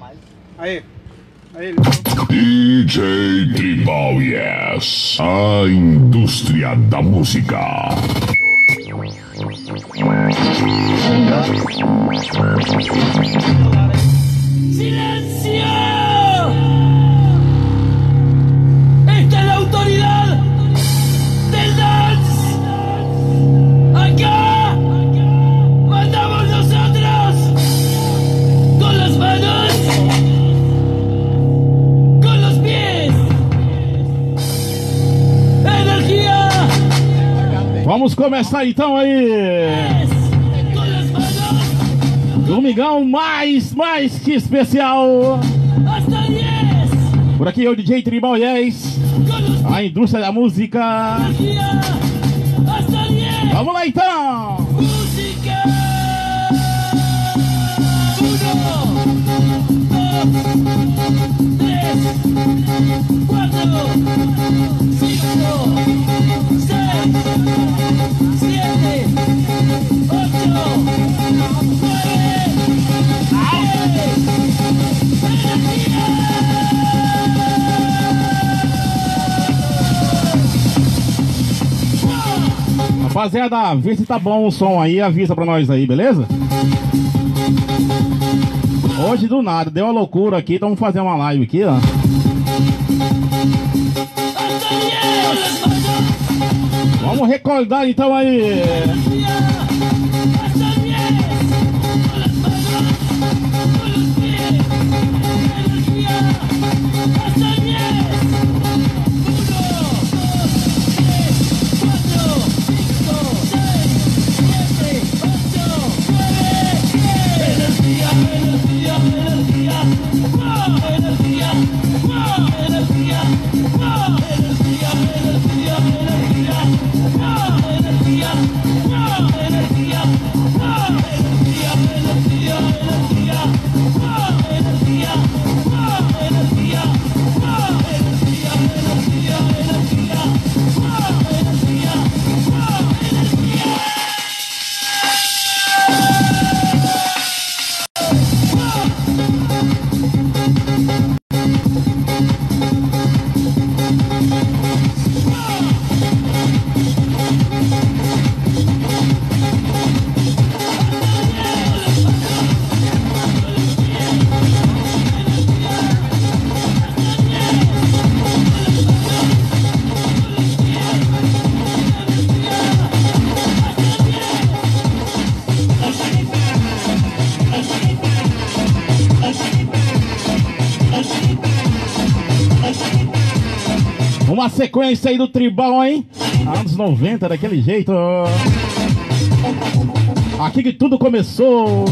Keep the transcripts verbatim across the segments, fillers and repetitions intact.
Aí. Aí, D J Tribal Yes, a indústria da música. ¡Silencio! ¡Esta es la autoridad del dance! ¡Acá! ¡Mandamos nosotros! ¡Con las manos! ¡Con los pies! ¡Energía! Vamos começar então aí! Domingão mais, mais que especial. Por aqui é o D J Tribal Yes, a indústria da música. Vamos lá então. Música. Uno, tres, cuatro, cinco, seis, siete, ocho, nueve. Rapaziada, vê se tá bom o som aí, avisa pra nós aí, beleza? Hoje do nada, deu uma loucura aqui, então vamos fazer uma live aqui, ó. Vamos recordar então aí. Uma sequência aí do tribal, hein? Anos noventa, daquele jeito. Aqui que tudo começou.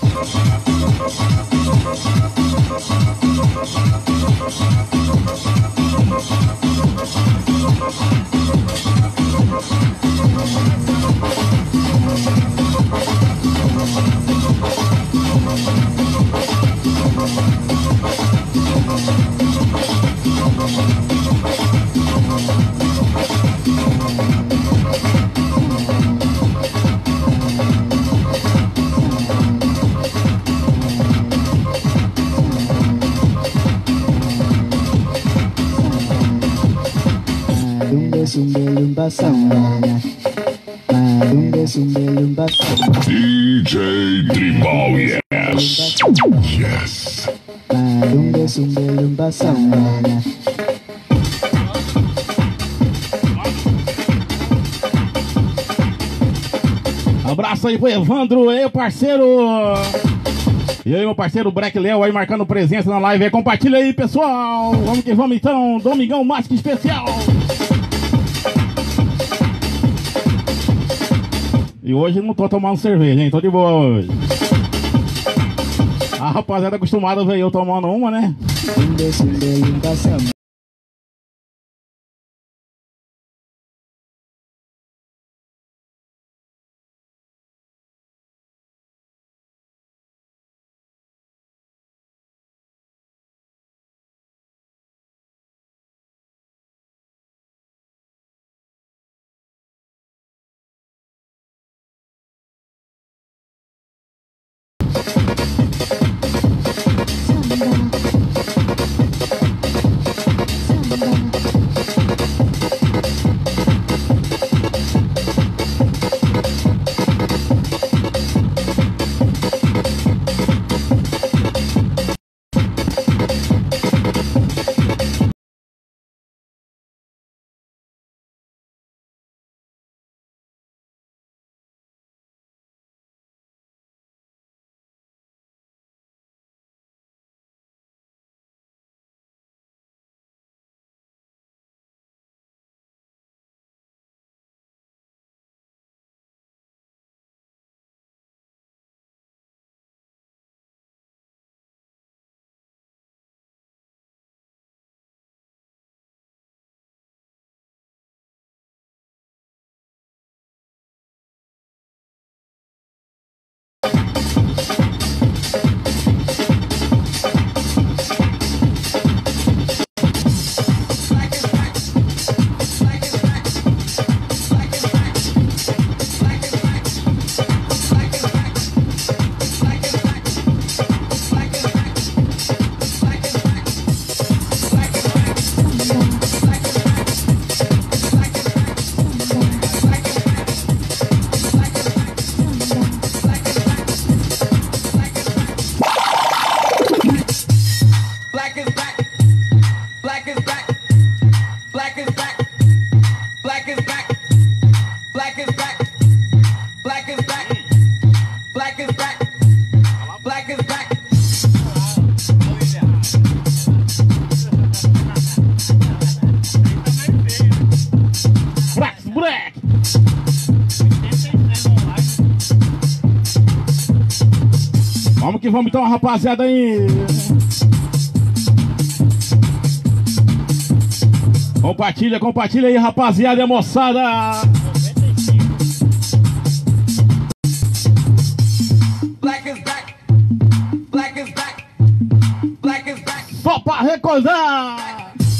We'll be right back. lumba samba. Marumba zumba lumba samba. D J Tribal, yes. Yes. Marumba zumba lumba samba. Abraço aí pro Evandro, aí parceiro. E aí meu parceiro Breck Léo aí marcando presença na live aí. Compartilha aí, pessoal. Vamos que vamos então, Domingão mais que especial. E hoje não tô tomando cerveja, hein? Tô de boa hoje. A rapaziada acostumada a ver eu tomando uma, né? Lumba zumba lumba samba. Vamos que vamos então, rapaziada aí. Compartilha, compartilha aí, rapaziada e moçada. Black is back. Black is back. Black is back. Só pra recordar.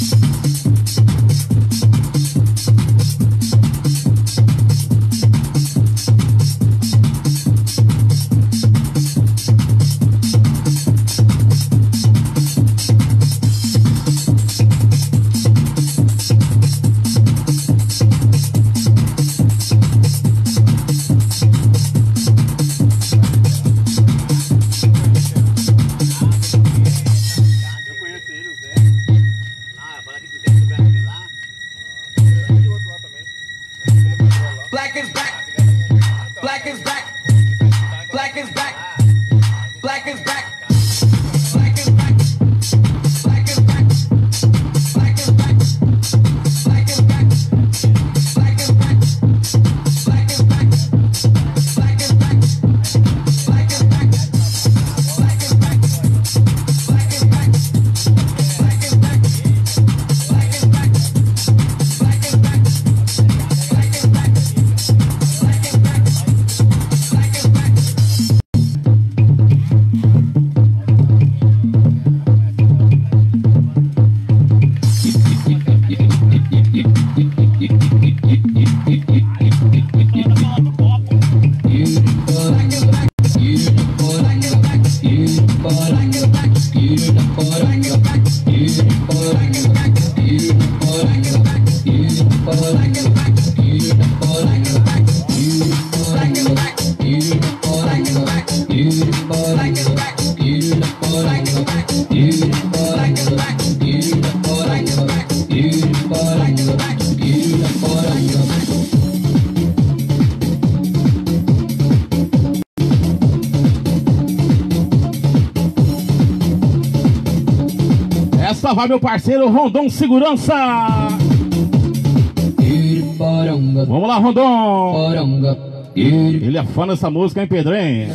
Black is back. Black is back. Black is back. Black is back. Black is back. Black is back. Black is back. Black is back. Black is back. Black is back. Black is back. Black is back. Black is back. Black is back. Black is back. Black is back. Black is back. Black is back. Black is back. salvar meu parceiro Rondon Segurança. Vamos lá, Rondon. Ele é fã dessa música, hein, Pedrinho?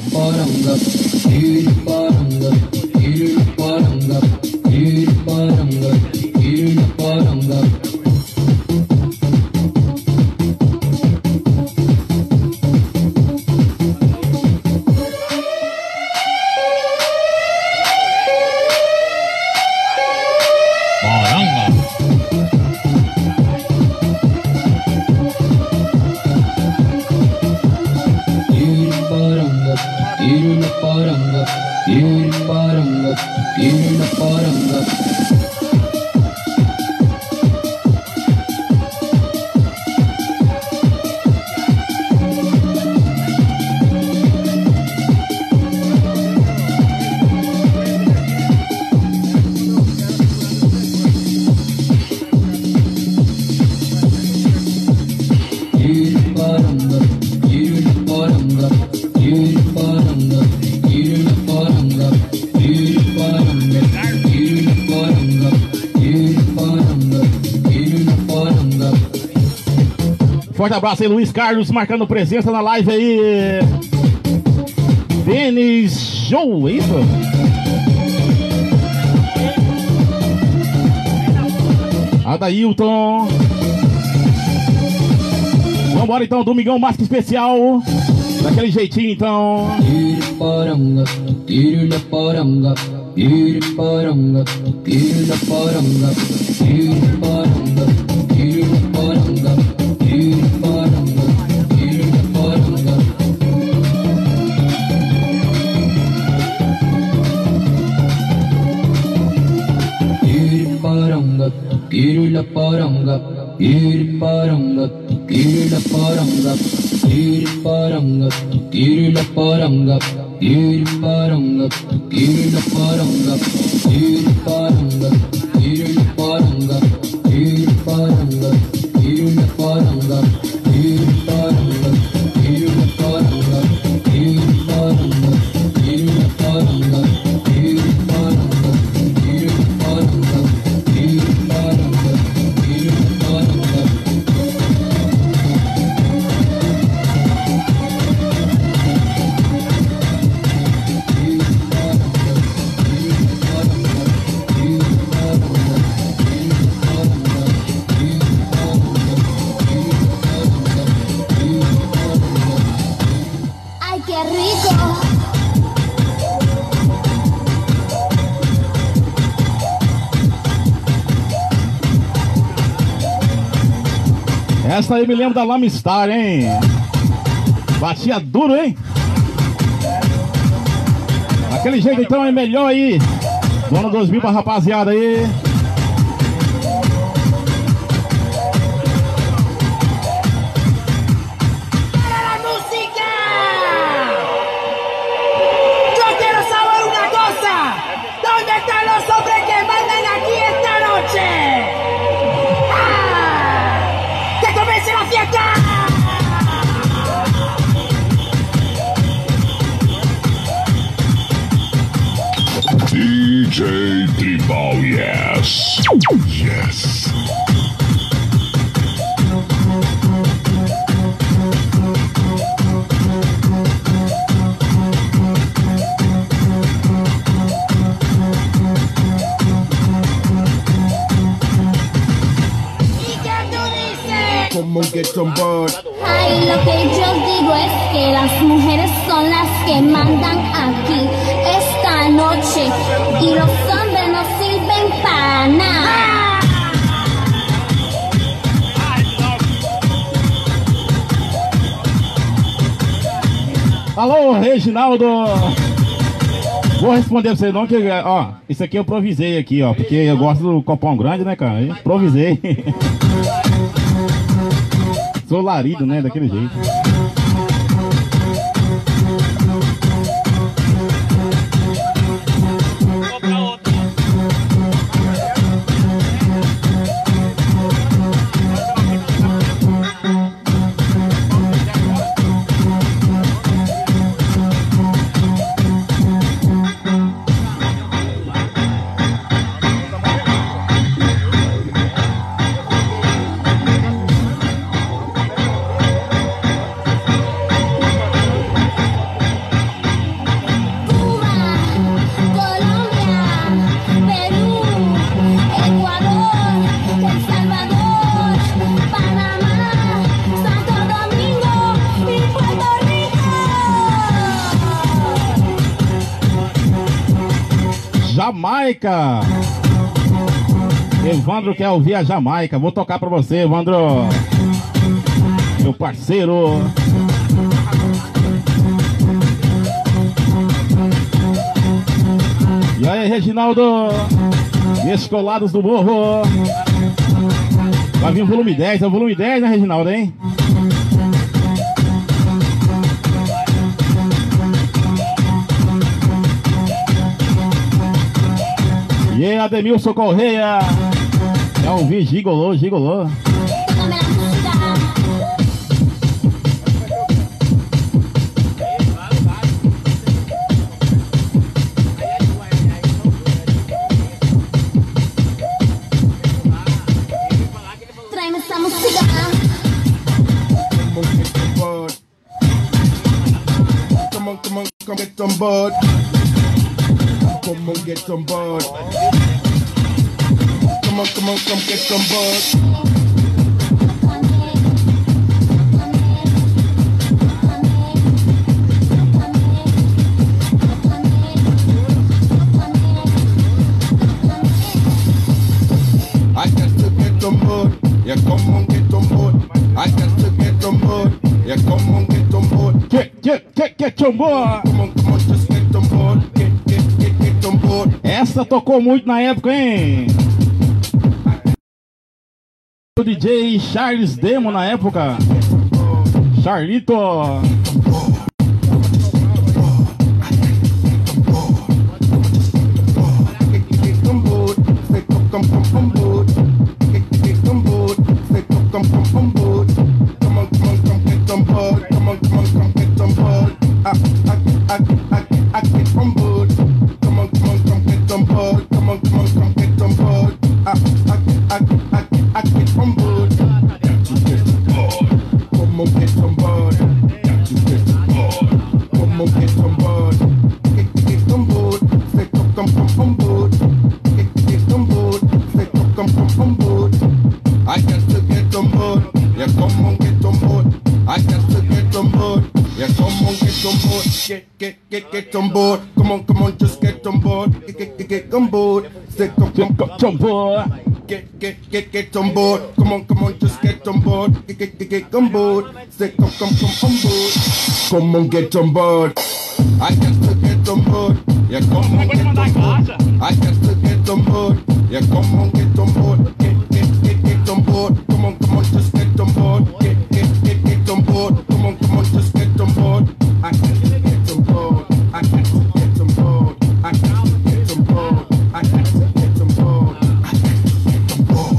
Forte abraço aí, Luiz Carlos, marcando presença na live aí. Denis Joe, é isso? Adailton. Vambora então, domingão mais que especial. Daquele jeitinho então. Quiero la paranga, quiero paranga, quiero la paranga, quiero paranga, quiero la paranga, quiero paranga, quiero la paranga, quiero paranga, quiero la paranga, quiero paranga, quiero la paranga, quiero paranga, quiero la paranga, quiero paranga, quiero la paranga, quiero paranga, quiero la paranga. ¡Ay, qué rico! Essa aí me lembra da Lama Star, hein? Batia duro, hein? Daquele jeito então é melhor aí. Do ano dois mil pra rapaziada aí. D J Tribal, yes. Yes. Como get some bird. Ay, lo que yo digo es que las mujeres son las que mandan aquí esta noche y los hombres no sirven para nada. Alô, Reginaldo. Vou responder pra você não, que, ó, isso aqui eu improvisei aqui, ó, porque eu gosto do copão grande, né, cara? Eu improvisei. Sou larido, né, daquele jeito. Jamaica. Evandro quer ouvir a Jamaica. Vou tocar pra você, Evandro. Meu parceiro. E aí, Reginaldo? Descolados do Morro. Vai vir o volume dez. É o volume dez, né, Reginaldo, hein? E aí, Ademilson Correia. É ouvir Gigolô, Gigolô. Tráeme essa música. Come on, come on, come get on board. Come on, get on board. Come on, come on, come get on board. I got to get on board. Yeah, come on, get on board. I got to get on board. Yeah, come on, get on board. Get, get, get, get on board. Come on, come on, just get on board. Get, get, get, get on board. Essa tocou muito na época, hein? O D J Charles Demo na época. Charlito. Get on board. Say come, come, come on board. Get, get on board. Say come, come, come on board. Come on, come on, come get on board. Come on, come on, come get on board. I, I, I, I, I get on board. Come on, come on, come get on board. Come on, come on, come get on board. I, I, I, I, I get on board. Got to get on board. Come on, get on board. Got to get on board. Come on, get on board. Get, get on board. Say come, come, come on board. Get, get on board. Say come, come, come on board. I got to get on board. Yeah, come on, get on board. I got to get on board. Yeah, come on, get on board. Get, get, get, get on board. Come on, come on, just get on board. Get, get, get, get on board. Say come, come, come on board. Get, get, get, get on board. Come on, come on, just get on board. Get, get, get, get on board. Say come, come, come on board. Come on, get on board. I got to get on board. Yeah, come on, get on board. I got to get on board. Yeah, come on, get on board. Get, get, get, get on board. Come on, come on, just get on board. Get, get, get, get on board. Come on, come on, just get on board. I got to get on board. I got to get on board. I got to get on board. I got to get on board. I got to get on board.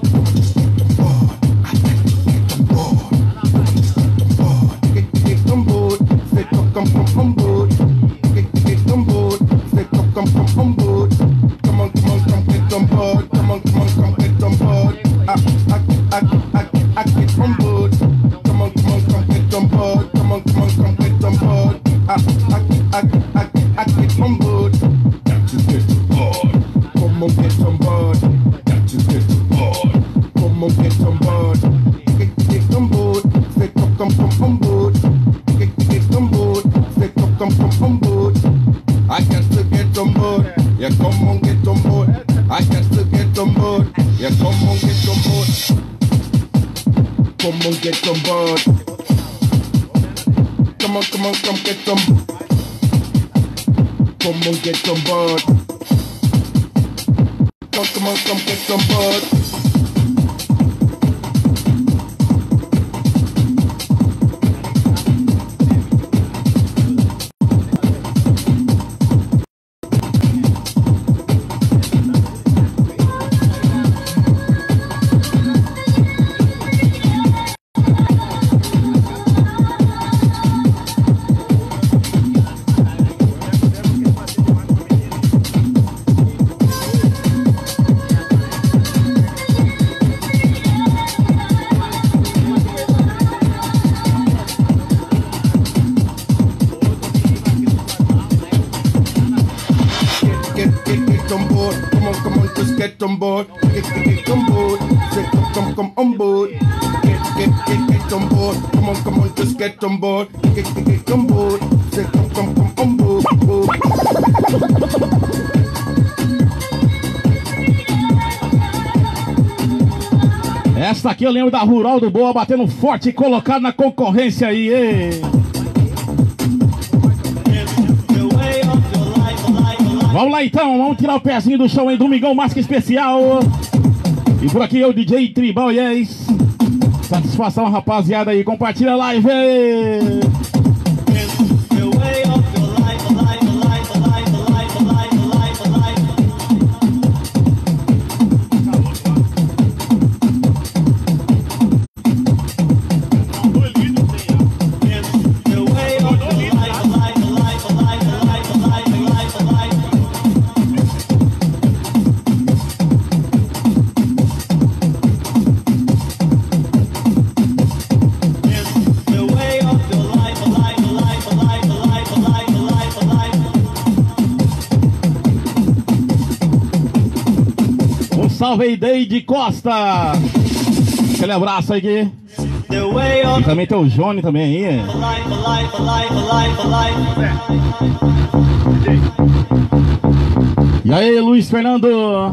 I got to get on board. Get, get on board. Say come, come, come on board. Get, get on board. Say come, come, come on board. Come on, come on, come get on board. Come on, come on, come get on board. I, I, I, I, I get on board. Come on, come on, come get on board. Come on, come on, come get on board. I, I, I, I, I get on board. Got to get on board. Come on, get on board. Got to get on board. Come on, get on board. Get, get on board. Say come, come, come on board. Get, get on board. Say come, come, come on board. I got to get on board. Yeah, come on, get on board. I got to get on board. Yeah, come on, get on board. Come on, get on board. Come on, come on, come get on board. Come on, get on board. Come, come on, come get on board. Get on board, get, get on board, say come, come, come on board. Get, get, get, get on board, come on, come on, just get on board. Get, get, get on board, say come, come, come on board. board. Essa aqui eu lembro da Rural do Boa batendo forte e colocado na concorrência aí, ei. Vamos lá então, vamos tirar o pezinho do chão aí, Domingão mais que especial. E por aqui é o D J Tribal, yes. Satisfação, rapaziada aí, compartilha a live aí. Salve aí, Deide Costa. Aquele abraço aí. E também tem o Johnny também aí. E aí, Luiz Fernando.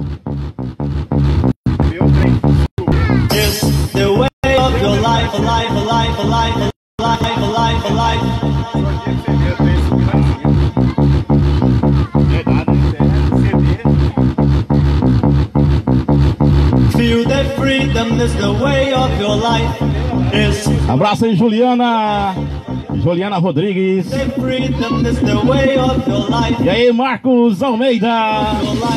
Abraço aí, Juliana. Juliana Rodrigues. E aí, Marcos Almeida.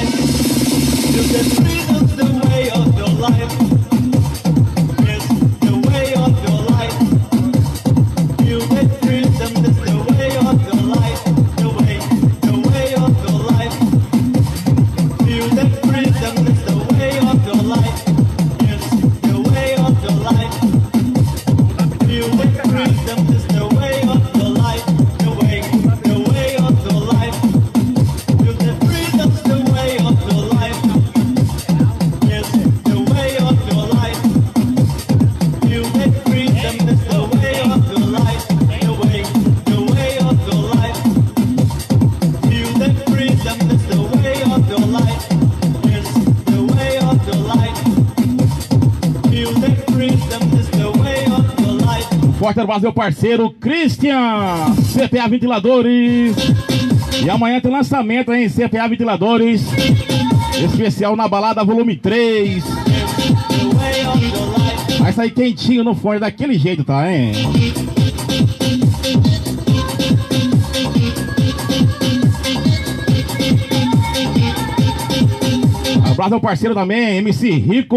Forte abraço, meu parceiro Christian, C P A Ventiladores. E amanhã tem lançamento, hein? C P A Ventiladores especial na balada volume três. Vai sair quentinho no fone daquele jeito, tá, hein? Abraço, meu parceiro também, M C Rico.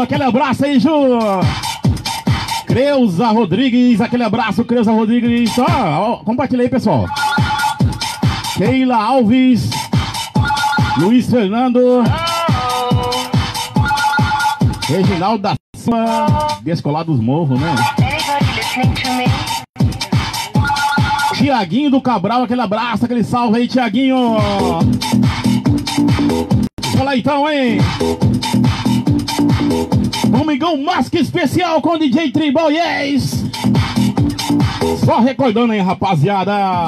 aquele abraço aí, Ju. Creuza Rodrigues, aquele abraço, Creuza Rodrigues. Ó, ó, compartilha aí, pessoal. Keila Alves, Luiz Fernando, Reginaldo da Silva, Descolar dos Morros, né? Tiaguinho do Cabral, aquele abraço, aquele salve aí, Tiaguinho. Vamos lá então, hein? Domingão Masque Especial com D J Tribal, yes! Só recordando aí, rapaziada.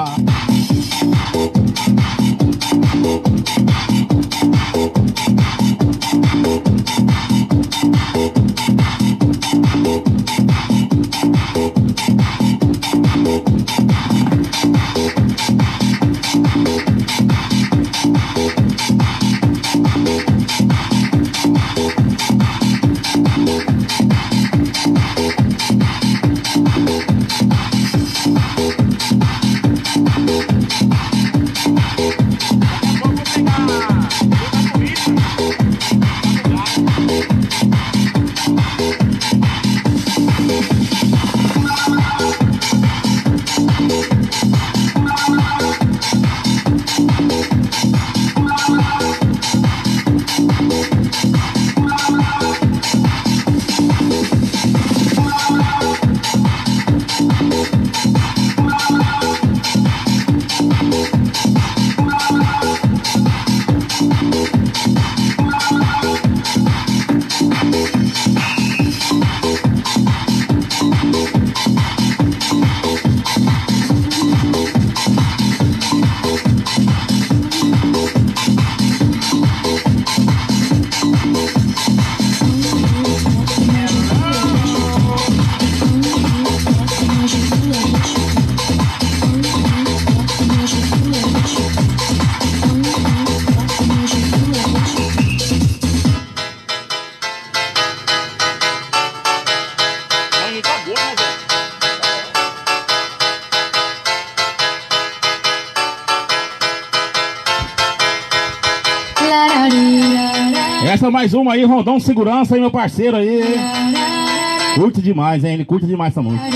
Essa é mais uma aí, Rondão Segurança aí, meu parceiro aí. Curte demais, hein? Ele curte demais essa música.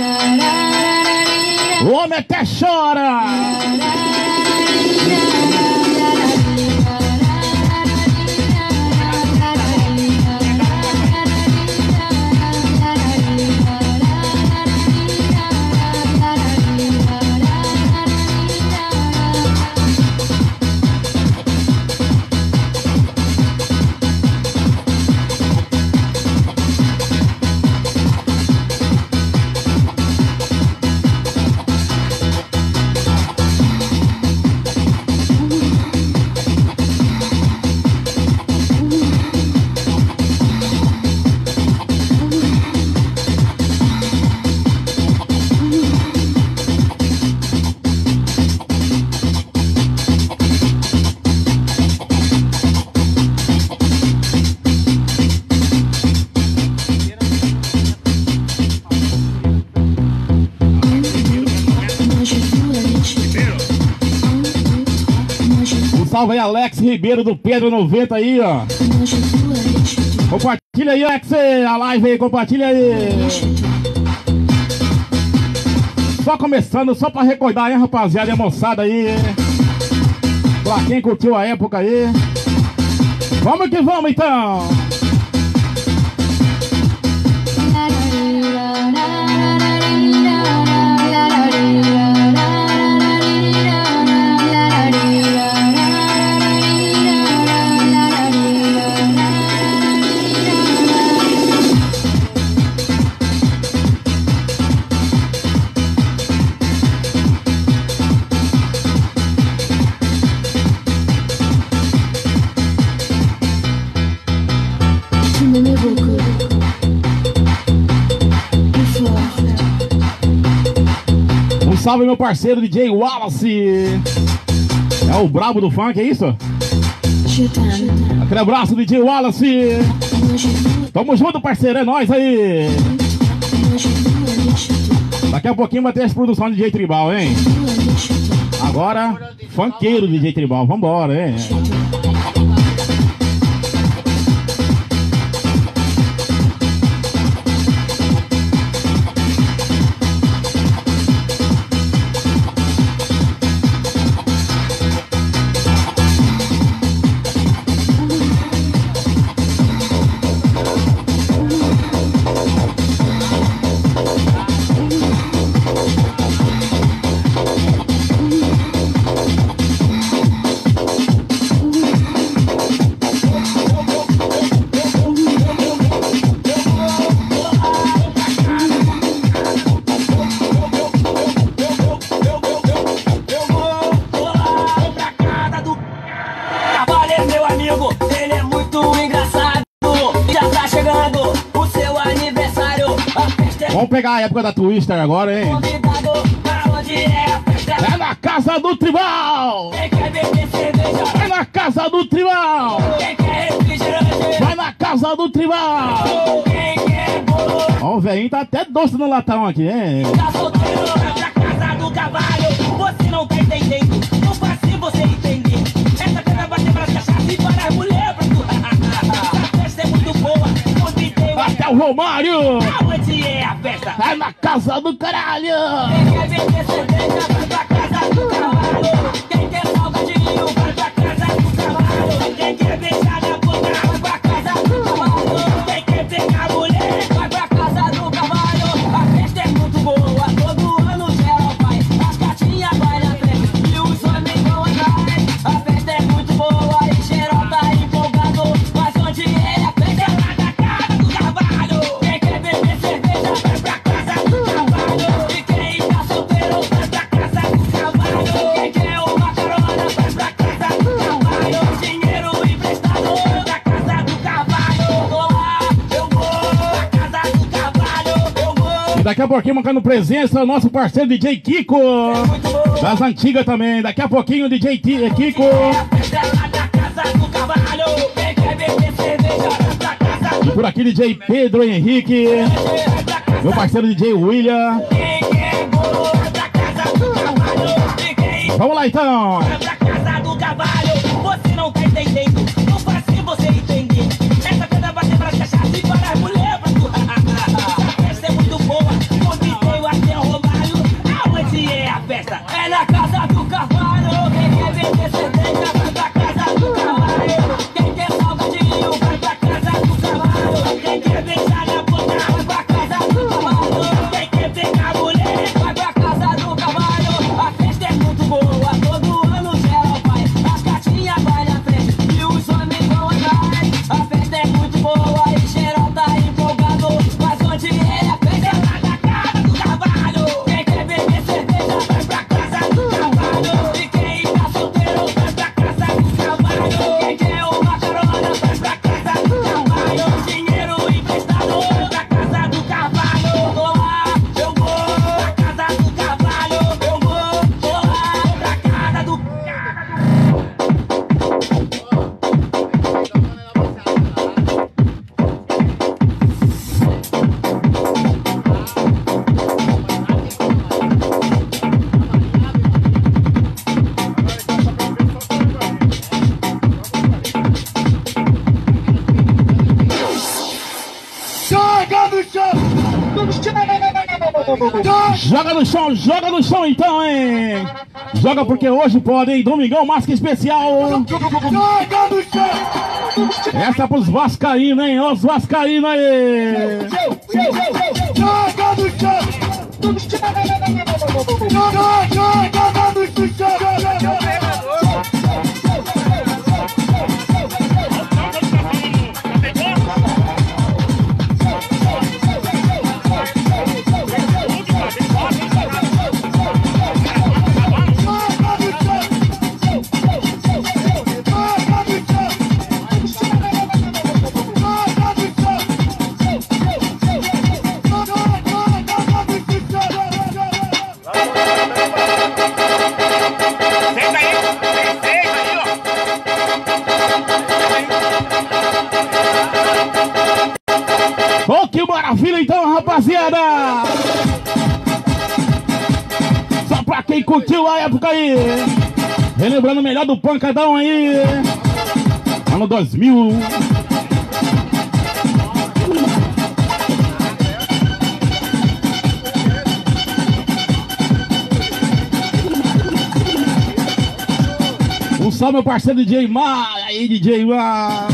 O homem até chora! Salve aí, Alex Ribeiro do Pedro noventa aí, ó. Compartilha aí, Alex, a live aí, compartilha aí. Só começando, só pra recordar aí, rapaziada, e a moçada aí. Pra quem curtiu a época aí. Vamos que vamos, então. Um salve, meu parceiro D J Wallace. É o brabo do funk, é isso? Aquele abraço, D J Wallace. Tamo junto, parceiro, é nóis aí. Daqui a pouquinho vai ter as produções de D J Tribal, hein? Agora, funkeiro D J Tribal, vambora, hein? Vamos pegar a época da Twister agora, hein? É na casa do Tribal! É na casa do Tribal! Vai na casa do Tribal! Ó, o velhinho tá até doce no latão aqui, hein? Tá solteiro, vai pra casa do cavalo. Você não tá entendendo, não faz se você entender. Essa pedra vai ter pra cachaça e para as mulheres pra tu. A festa é muito boa, convidei até o Romário! Aonde é a festa? É na casa do caralho! Quem quer beber cerveja, vai pra casa do cavalo. Quem quer salgadinho, vai pra casa do cavalo. Quem quer beijar na boca, vai pra casa do cavalo. Quem quer pegar mulher, vai pra casa do cavalo. A festa é muito boa, todo ano geral vai. As gatinhas vai na frente e os homens vão atrás. A festa é muito boa e geral tá empolgado. Mas onde é a festa? É lá na casa do cavalo. Quem quer beber cerveja, vai pra casa do cavalo. E quem tá solteiro, vai pra casa do cavalo. Quem quer uma carona, vai pra casa do cavalo. Dinheiro emprestado da casa do cavalo. Vou lá, eu vou pra casa do cavalo. Eu vou. E daqui a pouquinho, marcando presença, o nosso parceiro D J Kiko. Das antigas também. Daqui a pouquinho, D J T- Kiko. E por aqui, D J Pedro Henrique. Meu parceiro D J William. Vamos lá então. Pra casa do cavalo, você não tá entendendo, não faz se você entender. Essa pedra vai ter pra cachaça e para as mulheres pra tu. A festa é muito boa, convidei até o Romário. Aonde é a festa? É na casa do cavalo. Quem quer beber cerveja, vai pra casa do cavalo. Quem quer salgadinho, vai pra casa do cavalo. Quem quer beijar na boca, vai pra casa do cavalo. Quem quer pegar mulher, vai pra casa do cavalo. A festa é muito boa, todo ano geral vai. As gatinhas vai na frente e os homens vão atrás. A festa é muito boa e geral tá empolgado. Mas onde é a festa? É lá na casa do cavalo. Quem quer beber cerveja, vai pra casa do cavalo. E quem tá solteiro, vai pra casa do cavalo. Quem quer uma carona, vai pra casa do cavalo. Dinheiro emprestado da casa do cavalo. Vou lá, eu vou pra casa do cavalo. Eu vou, vou lá pra casa do cavalo. Joga no chão, joga no chão então, hein? Joga porque hoje pode, hein? Domingão, máscara especial. Essa é pros vascaínos, hein? Os vascaínos aí. Ô, que maravilha então, rapaziada! Só pra quem curtiu a época aí, relembrando o melhor do pancadão aí, ano dois mil. Um salve meu parceiro D J Mar, aí D J Mar.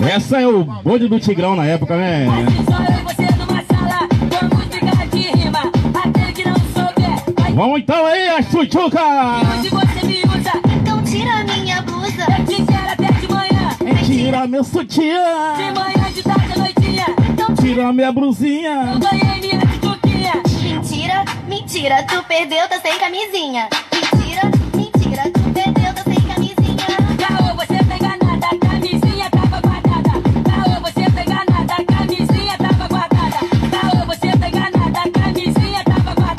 Essa é o bonde do Tigrão na época, né? Vamos então aí, a chuchuca! Então tira minha blusa. Eu te quero até de manhã. Tira meu sutiã! De manhã, de tarde, à noitinha. Então Tira minha blusinha! Eu ganhei minha tituquinha. mentira, mentira, tu perdeu, tá sem camisinha. Mentira, mentira, tu perdeu, tá sem camisinha. Caô, você pega nada, a camisinha tava guardada. Caô, você pega nada, a camisinha tava guardada. Caô, você pega nada, a camisinha tava guardada.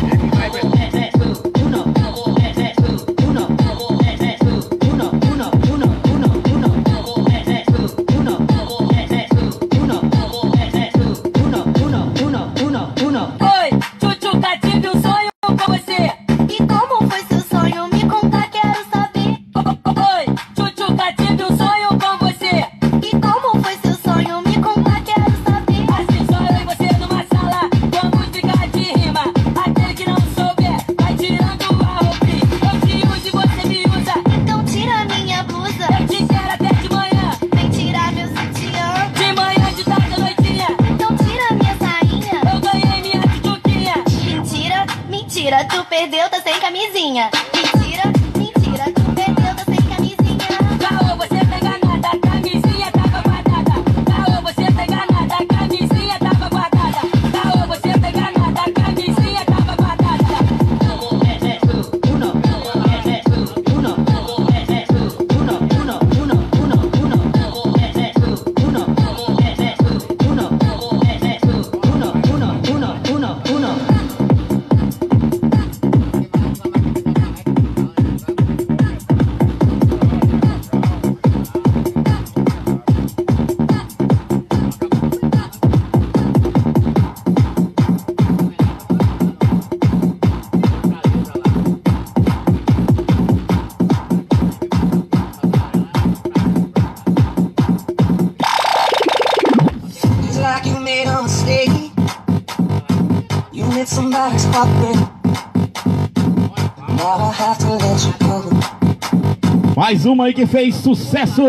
Oi, Chuchuca, tive um sonho com você. E como foi seu sonho? Me conta, quero saber. Oi, Chuchuca, tive um sonho com você. E como foi seu sonho? Me conta, quero saber. Assim só eu e você numa sala, com música de rima. Aquele que não souber, vai tirando a roupinha. Eu te uso e você me usa. Então tira minha blusa. Eu te quero até de manhã. Vem tirar meu sutiã. De manhã, de tarde, à noitinha. Então tira minha sainha. Eu ganhei minha tituquinha. Mentira, mentira, tu perdeu, tá sem camisinha. Mentira, mentira, tu perdeu, tá sem camisinha. Caô, você pega nada, a camisinha tava guardada. Caô, você pega nada, a camisinha tava guardada. Caô, você pega nada, a camisinha tava guardada. It's like you made a mistake. You lit somebody's heartbreak. Now I have to let you go. Mais uma aí que fez sucesso.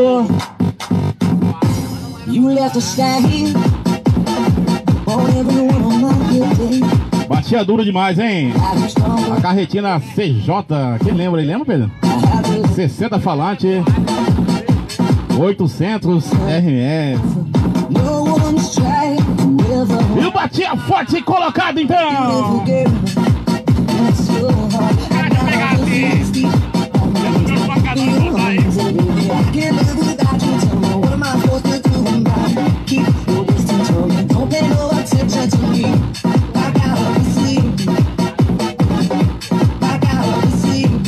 You left a stain on everyone on my good day. Batia duro demais, hein? I was stronger. A carretina C J. Quem lembra aí? Lembra, Pedro? I have to let sessenta falante. oitocentos R M S. no one's tried to ever E o batia forte e colocado então. beautiful girl. That's your heart. I gotta just deep. I can't live without you. Tell me what am I supposed to do about it? Keep your distance from me. Don't pay no attention to me. I gotta be sleeping. I gotta be sleeping.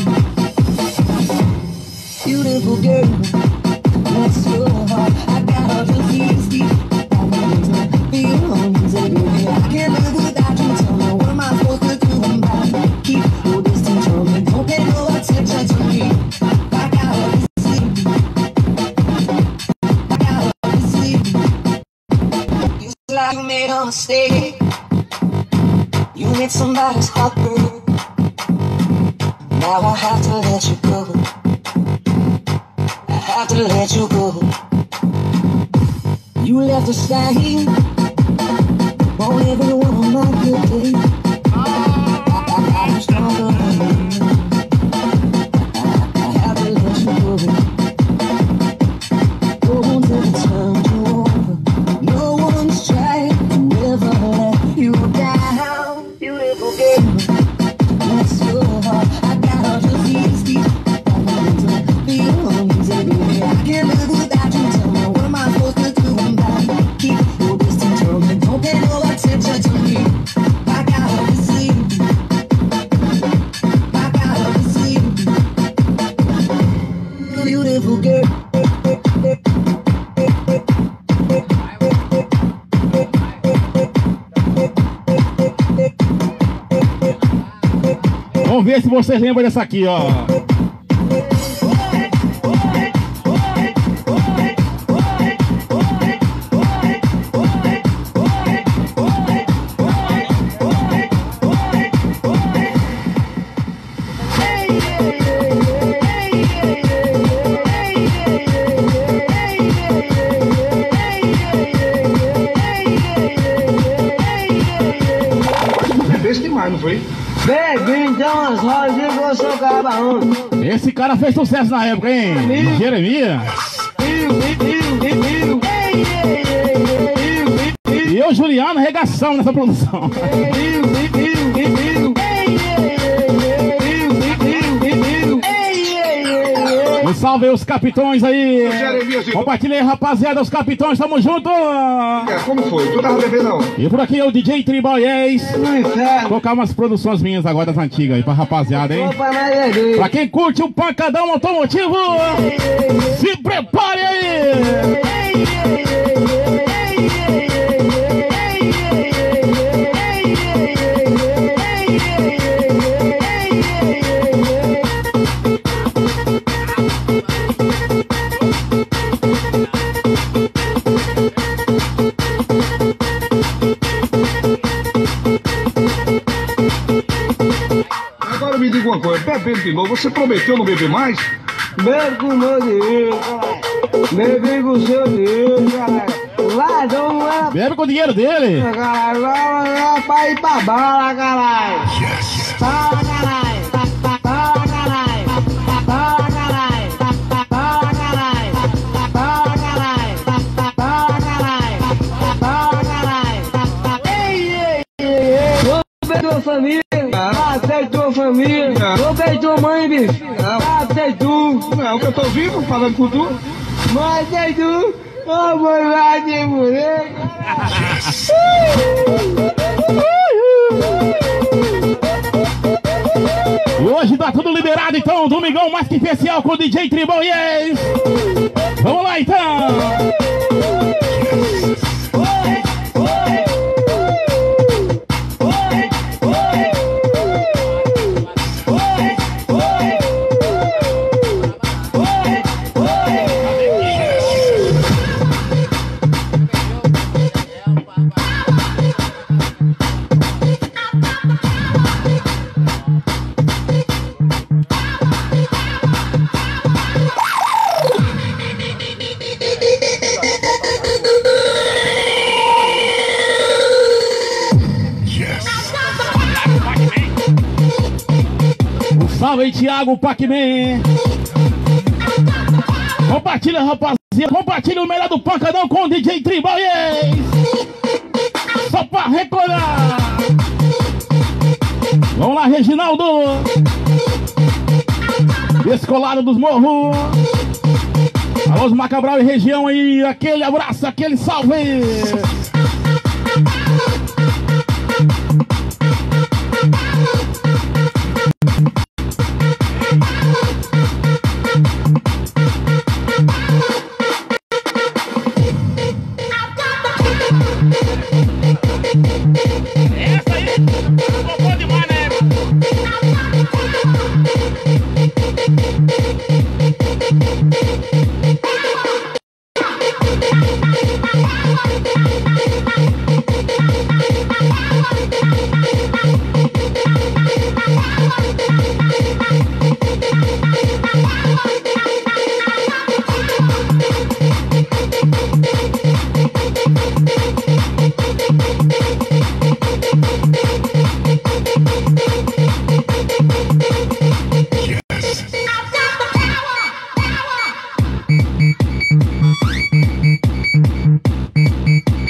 Beautiful girl, that's your heart. I gotta just be sleep. I need to feel uneasy, baby. I can't live without you. Tell me what am I supposed to do about it? Keep your distance from me. Don't pay no attention to me. I gotta be sleeping. I gotta be sleeping. It's like you made a mistake. You made somebody's heart break. Now I have to let you go. I have to let you go. You left a stain on everyone on my good day. I, I'm stronger. I have to let you go. No one's ever turned you over. No one's tried to ever let you down. Beautiful girl, that's your heart. I gotta just be steep. I need to feel uneasy, baby. I can't live without you. Tell me what am I supposed to do about it? Keep your distance from me. Don't pay no attention to me. I gotta be sleeping. I gotta be sleeping. Beautiful girl. Vamos ver se vocês lembram dessa aqui, ó. umas rodas que eu sou cabaú. Esse cara fez sucesso na época, hein? Jeremias. E eu, Juliano, regação nessa produção. Um salve aí os capitões aí. Compartilha aí, rapaziada, os capitões, tamo junto. Como foi? Tu tava bebendo não? E por aqui é o D J Tribal Yes. Vou colocar umas produções minhas agora das antigas aí pra rapaziada, hein? Pra quem curte o pancadão automotivo, se prepare aí. Agora me diga uma coisa, bebendo de novo, você prometeu não beber mais? Bebe com o meu dinheiro, caralho. Bebe com o seu dinheiro, caralho. Ladrão não é. Bebe com o dinheiro dele. Caralho, não é pra ir pra bala, caralho. Bala, caralho. Bala, caralho. Bala, caralho. Bala, caralho. Bala, caralho. Bala, caralho. Bala, caralho. Ei, ei, ei, ei. Vou beber tua família. Matei tua família. Vou beber tua mãe, bicho. Matei tu. Não, que eu tô vivo falando com tu. Matei tu. Ô, boi, vai de mulher. E hoje tá tudo liberado, então, domingão mais que especial com o D J Tribal Yes. Vamos lá, então. Salve aí, Thiago Pac-Man. Compartilha, rapaziada. Compartilha o melhor do pancadão com o D J Tribal Yes. Só pra recordar. Vamos lá, Reginaldo. Descolado dos morros. Alô, os Macabral e região aí. Aquele abraço, aquele salve. Essa aí, ficou demais, né? Yes.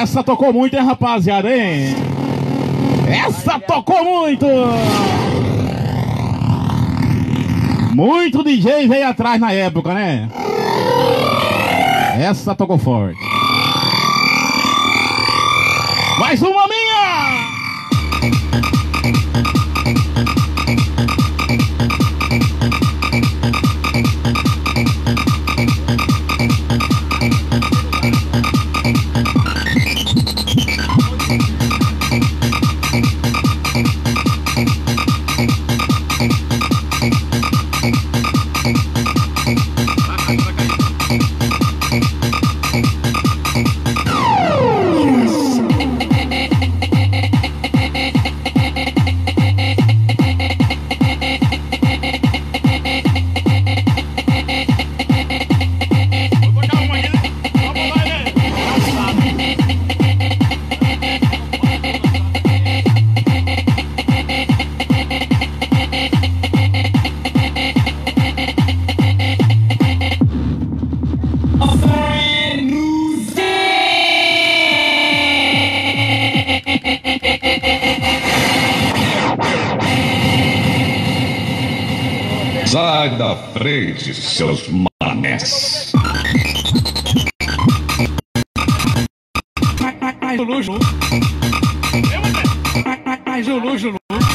Essa tocou muito, hein, rapaziada, hein? Essa tocou muito! Muito D J veio atrás na época, né? Essa tocou forte. Mais uma minha! Sai da frente, seus manés. Mais Zulu, Zulu. Mais Zulu, Zulu.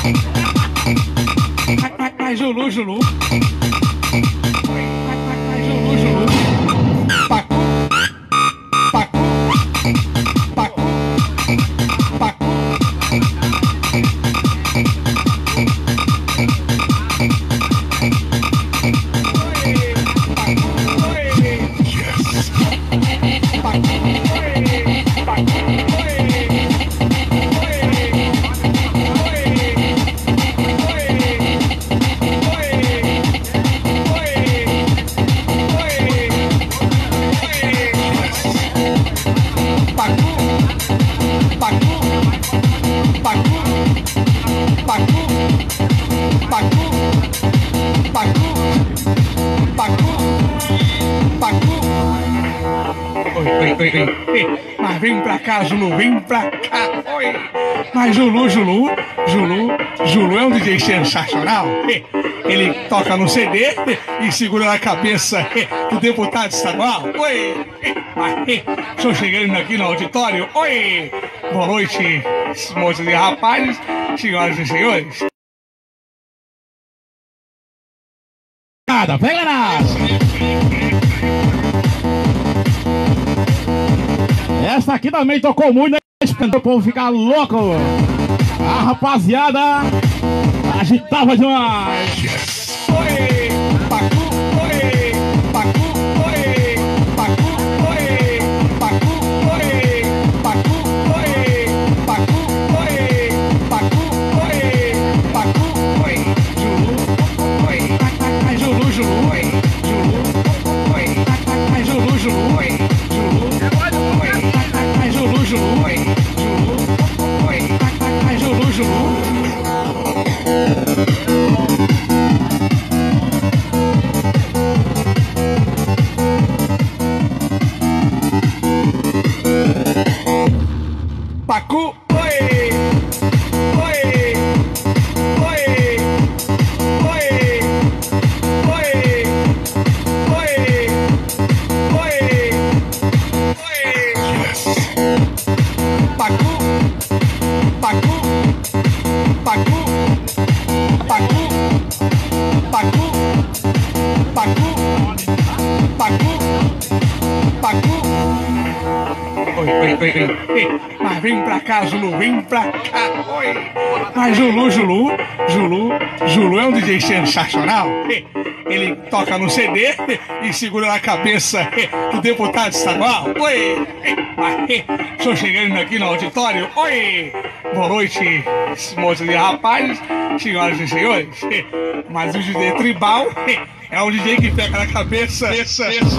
Mais Zulu, Zulu. Mais Zulu, Zulu. Pacu. Pacu. Pacu. Pacu. Mas vem pra cá, Zulu, vem pra cá. Oi. Mas Zulu, Zulu, Zulu, Zulu é um D J sensacional. Ele toca no C D e segura na cabeça do deputado estadual. Oi. Estou chegando aqui no auditório. Oi. Boa noite, moças e rapazes, senhoras e senhores. Nada, pega nada. Essa aqui também tocou muito, né? O povo ficar louco. A rapaziada agitava demais. Oi, Pacu, oi, Pacu, oi, Pacu, oi, Pacu, oi, Pacu, oi, Pacu, oi, Pacu, oi, Pacu, oi, Zulu, oi, ai Zulu, Zulu, oi, Zulu, oi, ai Zulu, Zulu, oi, Zulu, oi, ai Zulu, Zulu, oi, Zulu, oi, ai Zulu, Zulu. Pacu, oi, oi, oi, oi, oi, oi, oi, oi, Pacu, Pacu, Pacu, Pacu, Pacu, Pacu, Pacu, Pacu. Oi, oi, oi, oi. Mas vem pra cá, Zulu, vem pra cá. Oi. Mas Zulu, Zulu, Zulu, Zulu é um D J sensacional. Ele toca no C D e segura na cabeça do deputado estadual. Oi. Estou chegando aqui no auditório. Oi. Boa noite, moças e rapazes, senhoras e senhores. Mas o D J tribal é um D J que pega na cabeça. Essa, essa.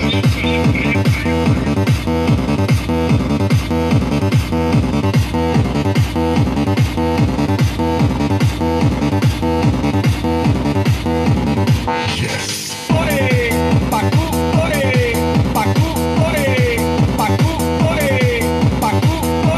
Pacu, oi, Pacu, oi, Pacu, oi, Pacu,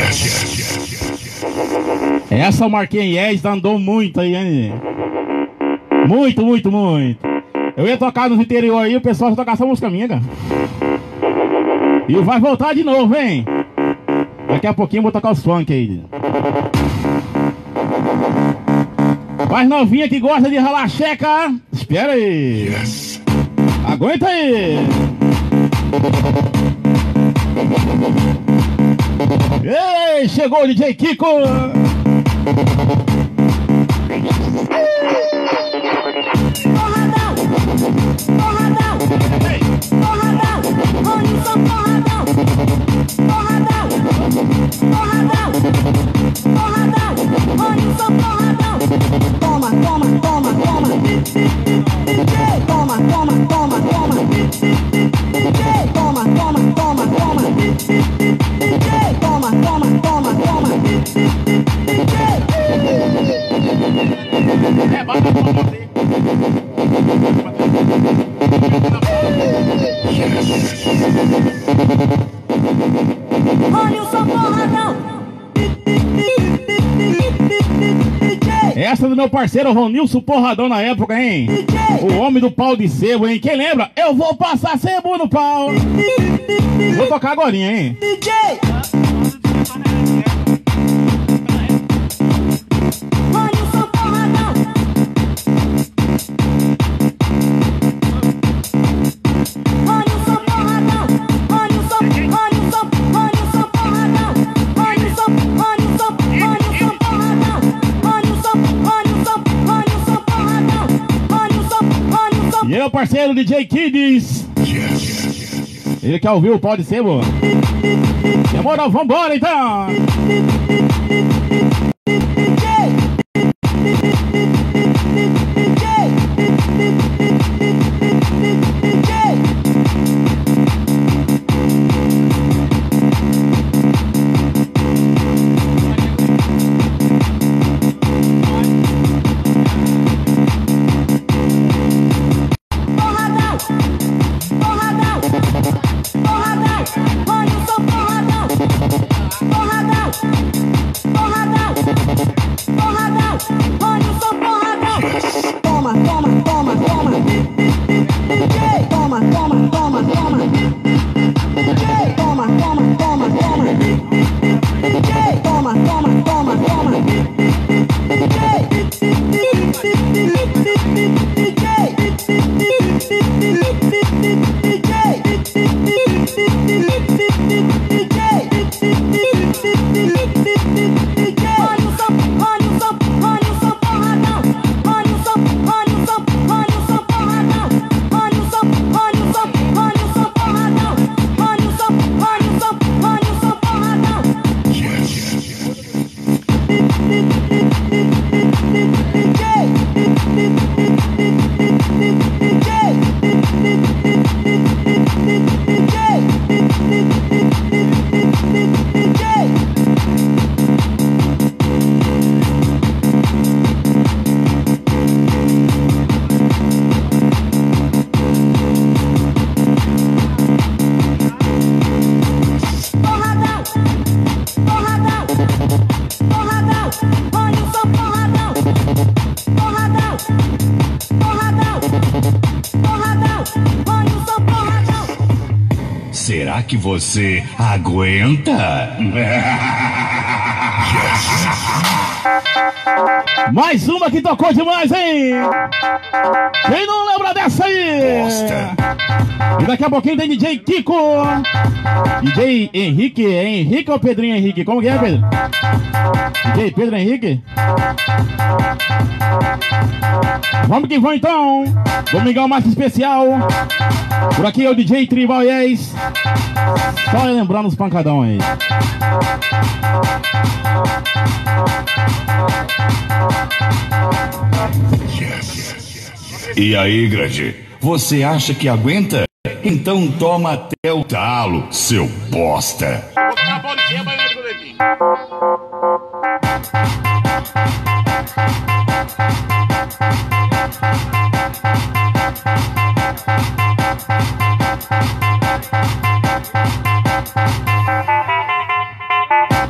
Essa Marquinhos andou muito aí, hein? Muito, muito, muito. Eu ia tocar nos interior aí, o pessoal só tocar essa música minha, cara. E vai voltar de novo, hein? Daqui a pouquinho eu vou tocar os funk aí. Mais novinha que gosta de ralar checa, espera aí. Yes. Aguenta aí. Ei, chegou o D J Kiko. Porradão, porradão, porradão, Ronilson porradão, porradão, porradão, porradão, Ronilson porradão. Toma, toma, toma, toma, toma, toma, toma, toma, toma, toma, toma, toma, toma, toma, toma, toma. É, bota a mão aí. Ronilson porradão. Essa do meu parceiro Ronilson Porradão na época, hein? O homem do pau de sebo, hein? Quem lembra? Eu vou passar sebo no pau. Vou tocar agorinha, hein? D J Ronilson porradão. Ronilson porradão. Ronilson, Ronilson, Ronilson porradão. Ronilson, Ronilson, Ronilson porradão. Ronilson, Ronilson, Ronilson porradão. Ronilson, Ronilson. E meu parceiro D J Kids. Ele quer ouvir o pau de sebo? Demorou, vambora então! Porradão, porradão, porradão, Ronilson porradão, porradão, porradão, porradão, Ronilson porradão. Toma, toma, toma, toma, toma, toma, toma, toma, toma, toma, toma, toma, toma, toma, toma, toma, toma. Ronilson, Ronilson, Ronilson porradão. Ronilson, Ronilson, Ronilson porradão. Ronilson, Ronilson, Ronilson porradão. Ronilson, Ronilson, Ronilson porradão. Porradão, porradão, porradão, Ronilson porradão, porradão, porradão, porradão, Ronilson porradão. Será que você aguenta? Mais uma que tocou demais, hein? Quem não lembra dessa aí? Bosta. E daqui a pouquinho tem D J Kiko. D J Henrique. É Henrique ou Pedrinho Henrique? Como que é, Pedro? D J Pedro Henrique? Vamos que vamos então. Domingão mais especial. Por aqui é o D J Tribal Yes. Só lembrando os pancadão aí. E aí, grande? Você acha que aguenta? Então toma até o talo, seu bosta. Vou botar a bola de cima aí, coleguinha.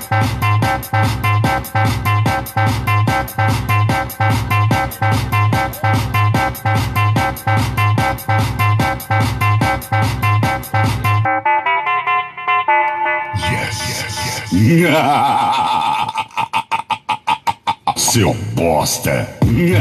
Seu bosta.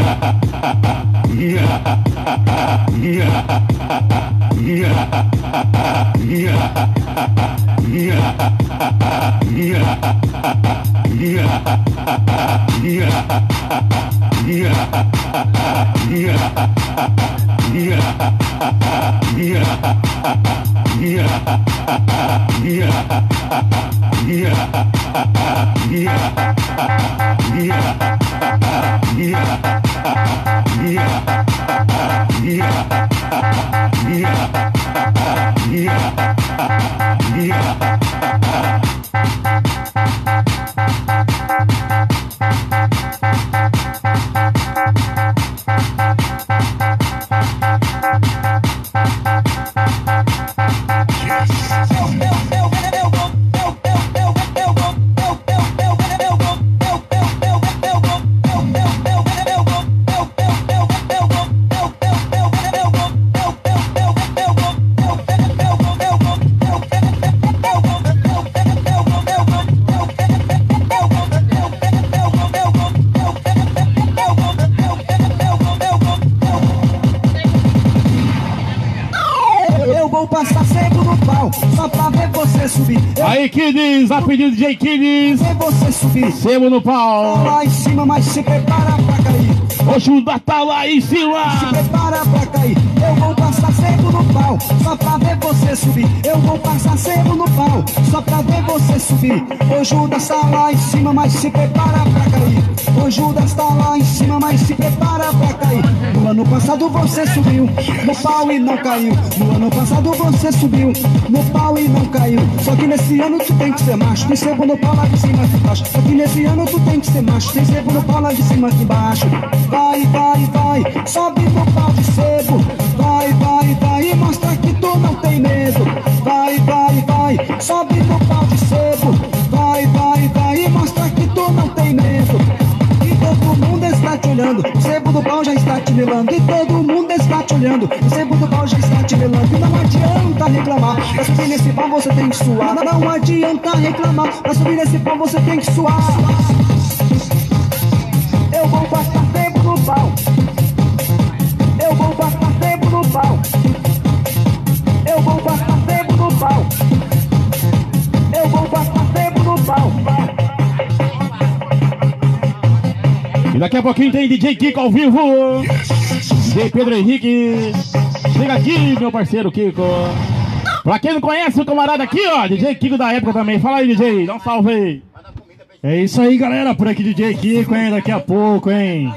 Passar sempre no pau, só pra ver você subir. Aí, Kids, a pedido de D J Kids. Ver você subir. Sebo no pau. Lá em cima, mas se prepara pra cair. O Judá tá lá em cima. Se prepara pra cair. Eu vou passar sempre no pau, só pra ver você subir. Eu vou passar sempre no pau, só pra ver você subir. O Judas tá lá em cima, mas se prepara pra cair. O Judas tá lá em cima, mas se prepara pra cair. No ano passado você subiu no pau e não caiu. No ano passado você subiu no pau e não caiu. Só que nesse ano tu tem que ser macho. Tem sebo no pau lá de cima aqui embaixo. Só que nesse ano tu tem que ser macho. Tem sebo no pau lá de cima aqui embaixo. Vai, vai, vai, sobe no pau de sebo. Vai, vai, vai, e mostra que tu não tem medo. Vai, vai, vai, sobe no pau de sebo. Vai, vai, vai, e mostra que tu não tem medo. E todo mundo está te olhando. O sebo do pau já está te melando. E todo mundo está te olhando. O sebo do pau já está te melando. E não adianta reclamar. Pra subir nesse pau você tem que suar. Não, não adianta reclamar. Pra subir nesse pau você tem que suar. Eu vou passar tempo no pau. Eu vou passar tempo no pau. Eu vou passar tempo no pau. Eu vou passar tempo no pau. E daqui a pouquinho tem D J Kiko ao vivo. D J Pedro Henrique. Chega aqui, meu parceiro Kiko. Pra quem não conhece o camarada aqui, ó, D J Kiko da época também. Fala aí, D J, dá um salve aí. É isso aí, galera, por aqui D J Kiko, hein, daqui a pouco, hein.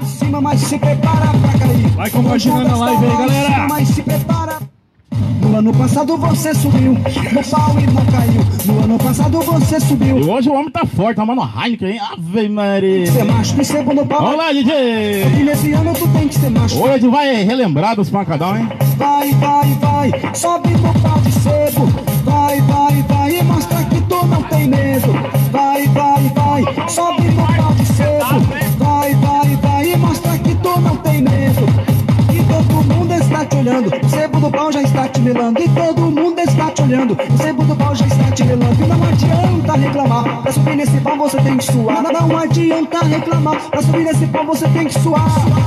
Vai compartilhando a live aí, galera. Mas se prepara. No ano passado você subiu no pau e não caiu. No ano passado você subiu. E hoje o homem tá forte, tá mano Heineken, hein? Ave Maria. Ser macho, tem sebo no pau. Vamos lá, D J. E nesse ano tu tem que ser macho. Hoje vai relembrar dos pancadão, hein? Vai, vai, vai, sobe no pau de sebo. Vai, vai, vai, e mostra que tu não tem medo. Vai, vai, vai, sobe no pau de sebo. Vai, vai, vai, e mostra que tu não tem medo. E todo mundo está te olhando. O sebo do pau já está te melando. E todo mundo está te olhando. O sebo do pau já está te melando. E não adianta reclamar. Pra subir nesse pau você tem que suar. Não, não adianta reclamar. Pra subir nesse pau você tem que suar.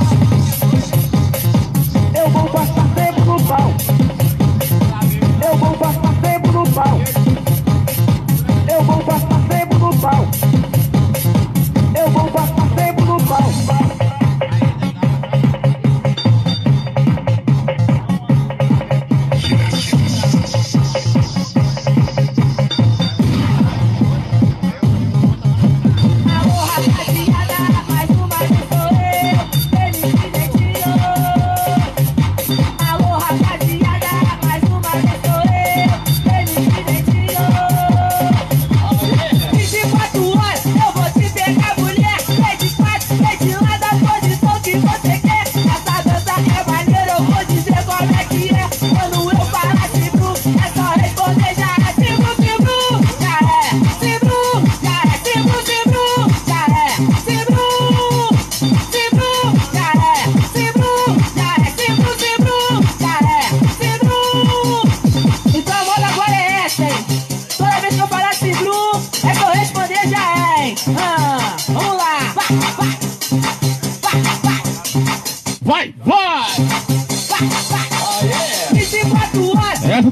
Eu vou passar tempo no pau. Eu vou passar tempo no pau. Eu vou passar tempo no pau. Eu vou passar tempo no pau. Alô, rapaziada,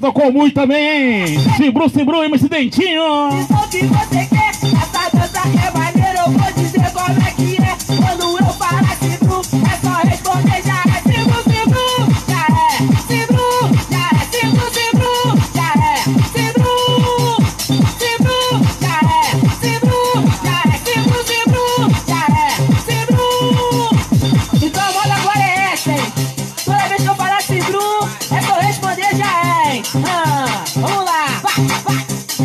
tocou muito também, hein? Cibru, Cibru, M C Dentinho. Diz o que você quer, essa dança é maneira, eu vou dizer como é que é. Quando eu falar Cibru, é só responder já é Cibru, Cibru, já é Cibru, já é Cibru, Cibru, já é Cibru, Cibru, já é Cibru, já é Cibru, Cibru, já é Cibru. Então a moda agora é essa, hein? Toda vez que eu falar Cibru, é só responder já é, hein? Ah, vamos lá, vai, vai.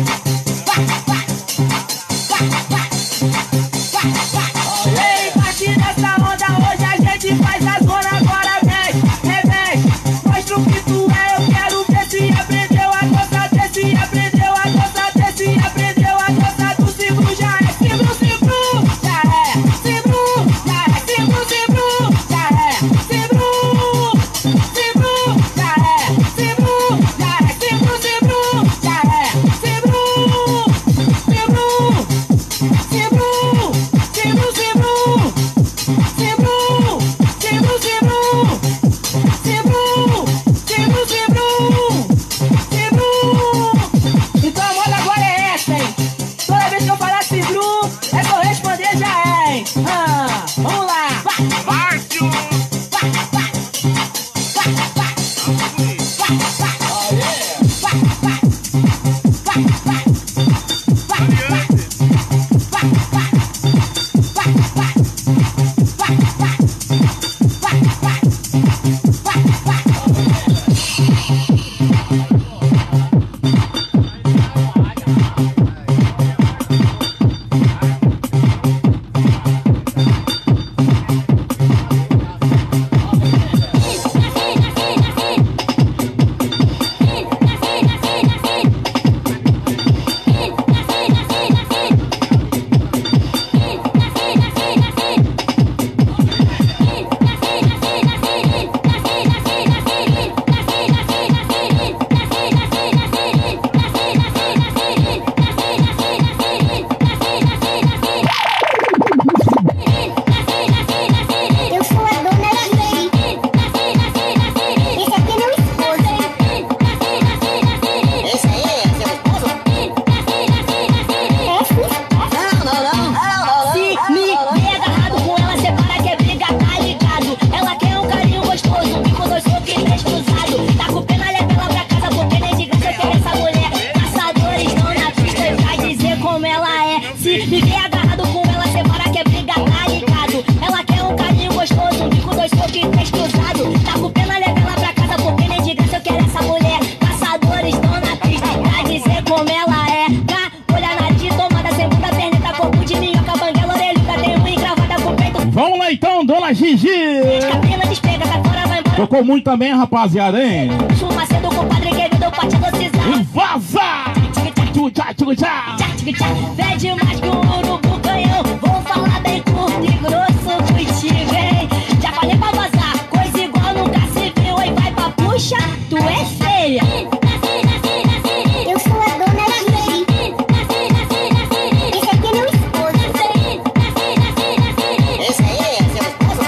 Ei, bate nessa onda, hoje a gente faz a zona, agora vem, remexe. Mostra o que tu é, eu quero ver se aprendeu a dançar, ver se aprendeu a dançar, ver se aprendeu a dançar do Cibru, já é Cibru, Cibru, já é Cibru, já é Cibru, Cibru, já é Cibru, Cibru, já é Cibru, já é Cibru, Cibru, já é Cibru, Cibru, Cibru. Cibru, Cibru, Cibru, Cibru, Cibru, Cibru, Cibru, Cibru. Então a moda agora é essa, hein? Toda vez que eu falar Cibru, é só responder já é, hein? Ah, vamos lá. Vai, vai, vai, vai, vai, vai, vai, vai, Eu sou a dona Gigi. Esse aqui é meu esposo. Esse aí é seu esposo? É sim. Não, não, não, não, não. Se me vê agarrado com ela, separa que é briga, tá ligado? Ela quer um carinho gostoso, um bico dois socos e três cruzado. Tá com pena, leva ela pra casa, porque nem de graça eu quero essa mulher. Caçadores estão na pista e vai dizer como ela é. Se me vê agarrado com ela, separa que é briga, tá ligado? Ela quer um carinho gostoso, um bico dois socos e três cruzado. Tá com pena, leva ela pra casa, porque nem de graça eu quero essa mulher. Caçadores estão na pista e vai dizer como ela é. Tá? Olha na de tomada, segunda perneta, corpo de minhoca, banguela, orelhuda, tem unha encravada com o peito. Vamos lá então, dona Gigi. Cabelo despega, tá fora, vai embora. Tocou muito também, rapaziada, hein? Chuma cedo, compadre, querido, eu pode docizar. E vaza! Tchau, tchau, tchau. Pede mais que um urubu canhão. Vou falar bem curto e grosso contigo, hein? Já falei pra vazar, coisa igual nunca se viu. Aí vai pra puxa, tu é feia. Eu sou a dona Gigi. Esse aqui é meu esposo. Esse aí é seu esposo?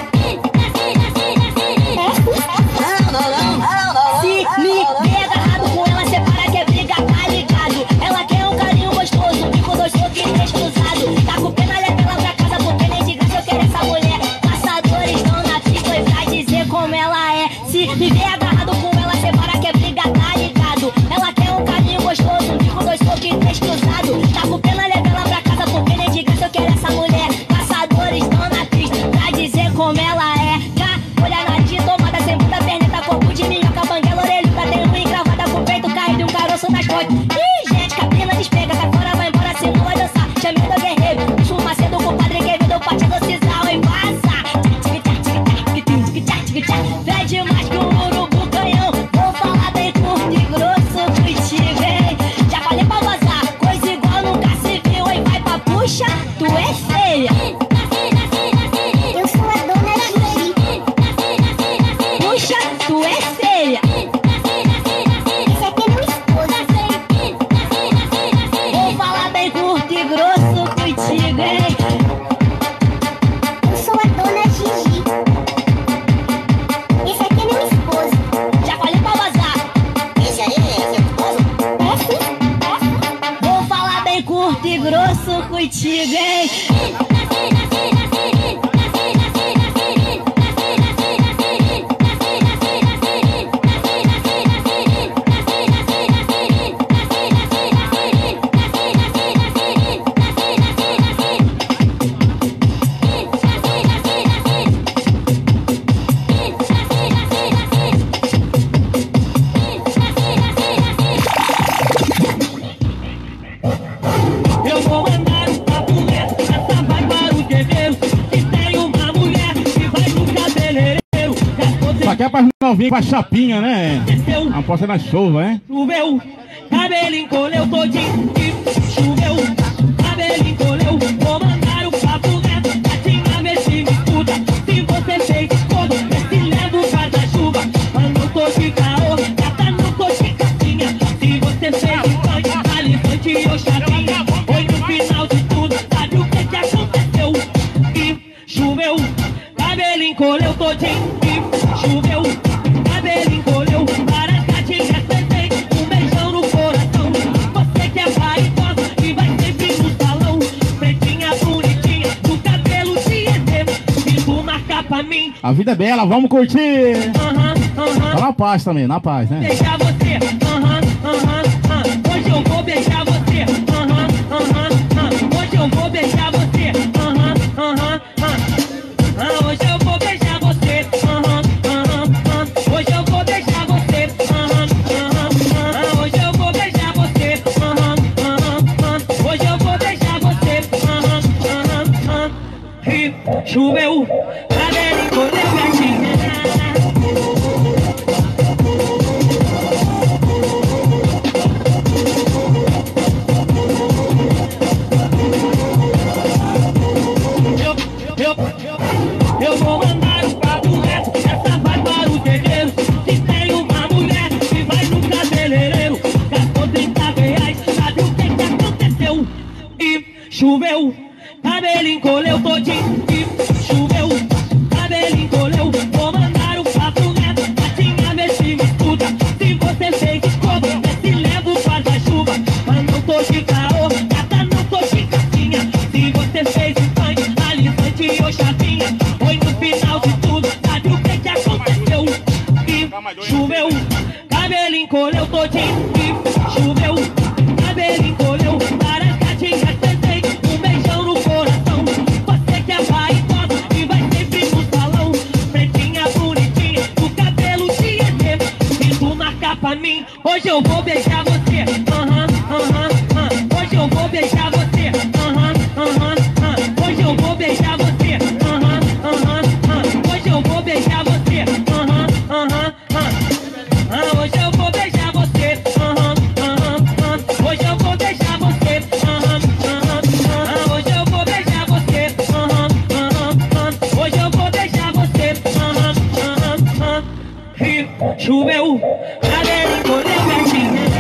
É sim. Não, não, não, não, não. Se me vê agarrado com ela, separa que é briga, tá ligado? Ela quer um carinho gostoso, um bico dois socos e três cruzados. antiga, hein? Eu vou mandar um papo reto, essa vai para o terreiro. Que tem uma mulher que vai no cabeleireiro. Isso aqui é pra novinho com a chapinha, né? Não pode ser na chuva, hein? Choveu, cabelo encolheu todinho. E choveu, cabelo encolheu. Vou mandar o papo reto, gatinha, vê se me escuta. Se você fez todo, vê se leva o guarda-chuva. Mas não tô de caô, gata, não tô de casinha. Se você fez funk, alifante ou chavinha. Foi no final de tudo, sabe o que que aconteceu? E choveu, cabelo encolheu todinho. E choveu, cabelo encolheu. Para as gatinhas presentes, um beijão no coração. Você que é vaidosa e vai sempre no salão. Pretinha bonitinha, do cabelo de E T. Fico marcar pra mim. A vida é bela, vamos curtir. Aham, aham. Tá na paz também, na paz, né? Beijar você, aham, aham, aham. Hoje eu vou beijar você, aham, aham, aham. Hoje eu vou beijar você, aham, aham, aham. Ah, hoje eu vou beijar você, aham, aham, aham. Hoje eu vou beijar você, aham, aham, aham. Ah, hoje eu vou beijar você, aham, aham, aham. Hoje eu vou beijar você, aham, aham, aham. E choveu, cabelo encolheu, gatinha. Eu, eu, eu vou mandar um papo reto, essa vai para o terreiro. Que tem uma mulher que vai no cabeleireiro. Gastou trinta reais, sabe o que que aconteceu? E choveu, cabelo encolheu todinho. E choveu, cabelo encolheu. Vou mandar um papo reto, gatinha, vê se me escuta. Se você fez escova, vê se leva o guarda-chuva. Mas não tô de caô, gata, não tô de casinha. Se você fez funk, alisante ou chavinha. Foi no final de tudo, sabe o que que aconteceu? E choveu, cabelo encolheu todinho. E choveu, cabelo encolheu. Para as gatinhas presentes, um beijão no coração. Você que é vaidosa e vai sempre no salão. Pretinha bonitinha, do cabelo de E T. E tu marcar pra mim, hoje eu vou beijar você, aham, aham, aham. Hoje eu vou beijar você, aham, aham, aham. Hoje eu vou beijar você, aham, aham, aham. Hoje eu vou beijar você, aham, aham, aham. Ah, hoje eu vou beijar você, aham, aham, aham. Hoje eu vou beijar você, aham, aham, aham. Ah, hoje eu vou beijar você, aham, aham, aham. Hoje eu vou beijar você, aham, aham, aham. E choveu, cabelo encolheu, gatinha.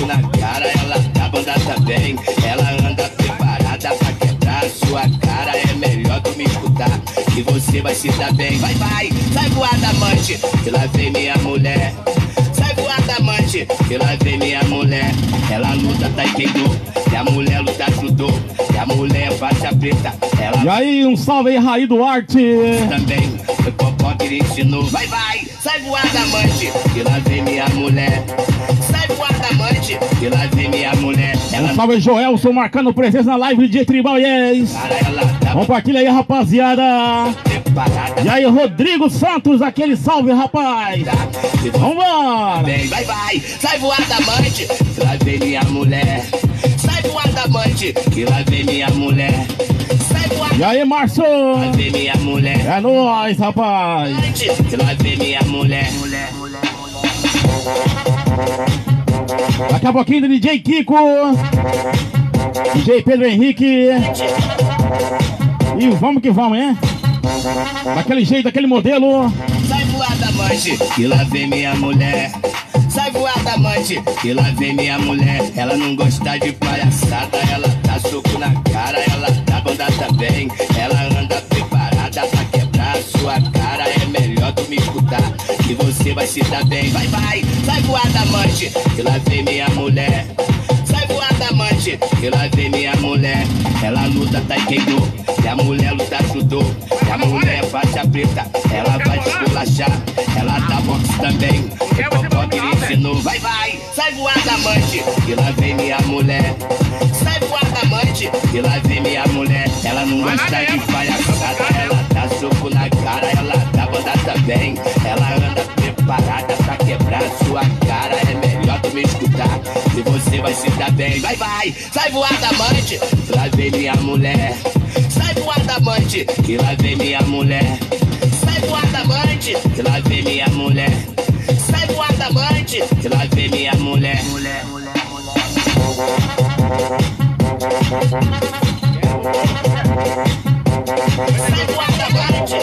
soco na cara, ela da banda também. Ela anda preparada pra quebrar sua cara. É melhor tu me escutar que você vai se dar bem. Vai, vai, sai voada, amante, que lá vem minha mulher. Sai voada, amante, que lá vem minha mulher. Ela luta taekwondo, e a mulher luta judô. E a mulher é faixa preta. Ela E aí, um salve aí, Raí Duarte. também foi popó que ele ensinou. Vai, vai, sai voada, amante, que lá vem minha mulher. Sai voada, amante, que lá vem minha mulher. Ela Um salve, Joelson, marcando presença na live de Tribal Yes. cara, ela tá Compartilha aí, rapaziada. preparada. E aí, Rodrigo Santos, aquele salve, rapaz. Vambora. Vem, vai, vai, sai voada, amante, que lá vem minha mulher. Sai voada, amante, que lá vem minha mulher. Sai voada, E aí, Márcio. que lá vem minha mulher. É nóis, rapaz. Amante, que lá vem minha mulher. Mulher, mulher, Daqui a pouquinho, D J Kiko. D J Pedro Henrique. E vamos que vamos, hein? Daquele jeito, daquele modelo. Sai voada, amante, que lá vem minha mulher. Sai voada, amante, que lá vem minha mulher. Ela não gosta de palhaçada, ela dá soco na cara, ela dá banda também. Ela anda preparada pra quebrar sua cara. É melhor tu me escutar que você vai se dar bem. Vai, vai, sai voada, amante, que lá vem minha mulher. Sai voada, amante, que lá vem minha mulher. Ela luta taekwondo, e a mulher luta judô. E a mulher é faixa preta, ela vai te esculachar. Ela dá boxe também, o popó que lhe ensinou. Vai, vai, sai voada, amante, que lá vem minha mulher. Sai voada, amante, que lá vem minha mulher. Ela não gosta de palhaçada, ela dá soco na cara, ela dá banda também. Ela anda preparada pra quebrar sua cara. É melhor tu me escutar que você vai se dar bem. Vai, vai, sai voada, amante, que lá vem minha mulher. Sai voada, amante, que lá vem minha mulher. Sai voada, amante, que lá vem minha mulher. Sai voada, amante, que lá vem minha mulher. Mulher, mulher, sai voada, amante.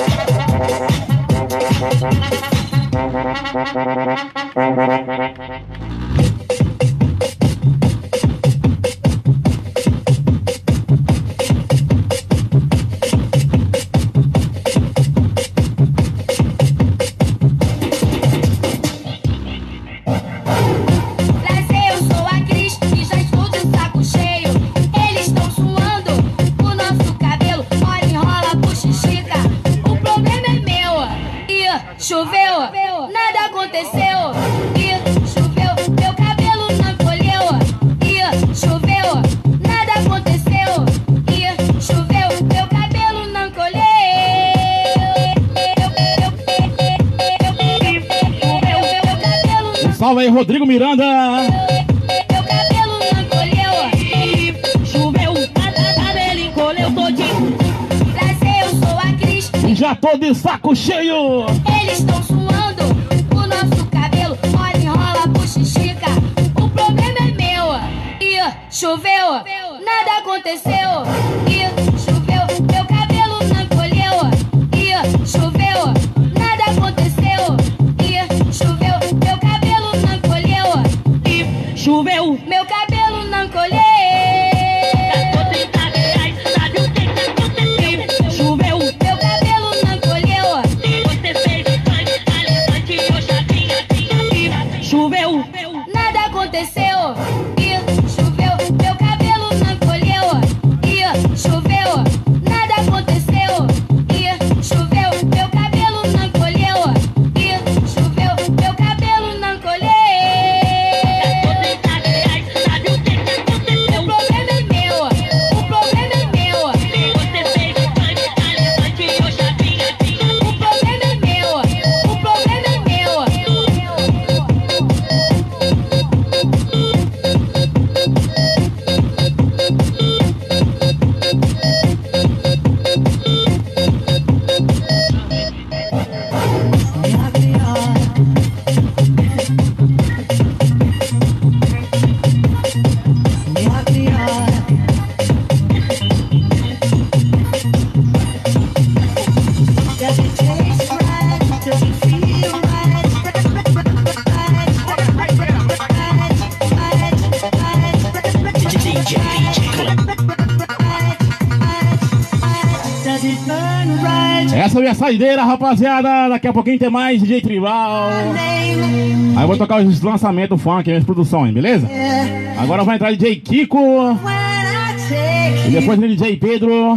Prazer, eu sou a Cris e já estou de saco cheio. Eles estão suando o nosso cabelo. Olha, enrola, puxa, estica. O problema é meu. E choveu, nada aconteceu. E choveu, meu cabelo não colheu. E choveu, nada aconteceu. E choveu, meu cabelo não colheu. Um salve aí, Rodrigo Miranda. Meu cabelo não colheu. Choveu, cabelo encolheu todinho. Prazer, eu sou a Cris. E já tô de saco cheio. Eles estão suando o nosso cabelo. Olha, enrola, puxa, estica. O problema é meu. E choveu, nada aconteceu. E choveu, meu cabelo não colheu. E choveu, nada aconteceu. E choveu, meu cabelo não colheu. E choveu, meu cabelo não colheu. Choveu, meu cabelo não colheu. Choveu, nada aconteceu. E choveu, meu cabelo não colheu. E choveu, nada aconteceu. E choveu, meu cabelo não colheu. E choveu, meu cabelo não colheu. O problema é meu. O problema é meu. O problema é meu. O problema é meu. Essa é a minha saideira, rapaziada. Daqui a pouquinho tem mais D J Tribal. Aí eu vou tocar os lançamentos funk, minhas produções, beleza? Agora vai entrar D J Kiko. E depois D J Pedro.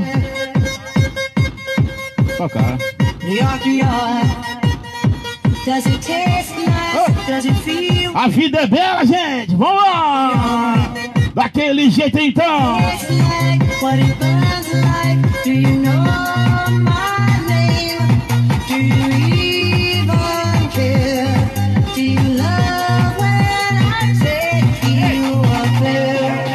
Tocar. New York, New York. Does it taste nice? Does it feel? A vida é bela, gente. Vamos lá. Daquele jeito então. Tastes like what it burns like. Do you know my name? Do you even care? Do you love when I take you up there?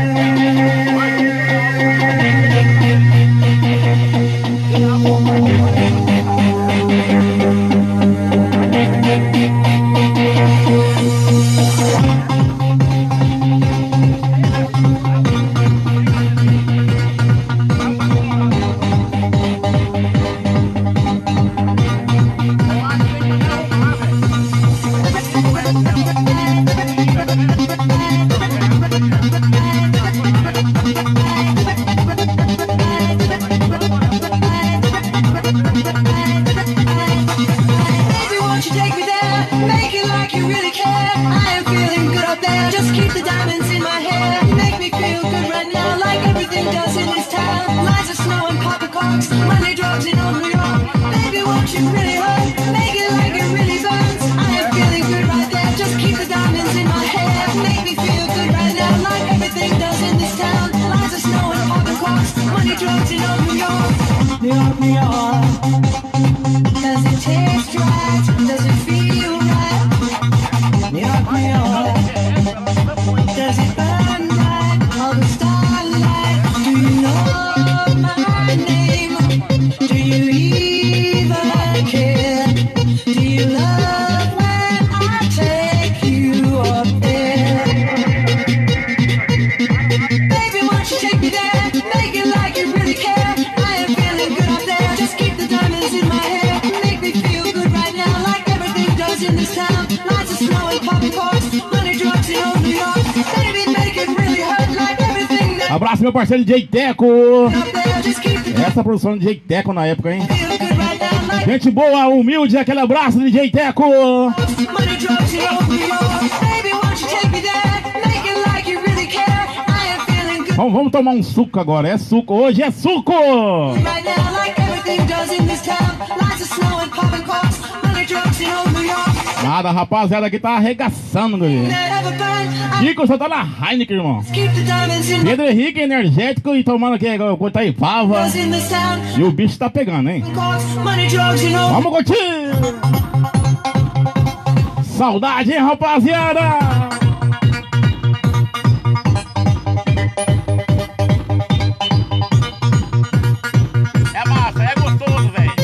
Money, drugs, and all New York. Baby, won't you really hurt? Make it like it really burns. I am feeling good right there. Just keep the diamonds in my hair. Make me feel good right now, like everything does in this town. Lies of snow and apartment clocks. Money, drugs, and all New York. New York, New York. Does it taste right? Does it feel right? New York, New York. Does it burn right? All the starlight. Do you know my name? Do you even care? Do you love when I take you up there? Baby, won't you take me there? Make it like you really care. I am feeling good up there. Just keep the diamonds in my hair. Make me feel good right now, like everything does in this town. Lots of snow and popping corks. Money, drugs, and old New York. Baby, make it really hurt like everything that. Abraço meu parceiro D J Teco. Essa produção de D J Teco na época, hein? Gente boa, humilde, aquele abraço D J Teco. Vamos, vamos tomar um suco agora, é suco, hoje é suco. Nada, rapaziada, aqui tá arregaçando, galera. Kiko só tá na Heineken, irmão. Pedro Henrique, energético e tomando aqui tá aí pava. E o bicho tá pegando, hein? Vamos curtir! Saudade, hein, rapaziada! É massa, é gostoso, velho.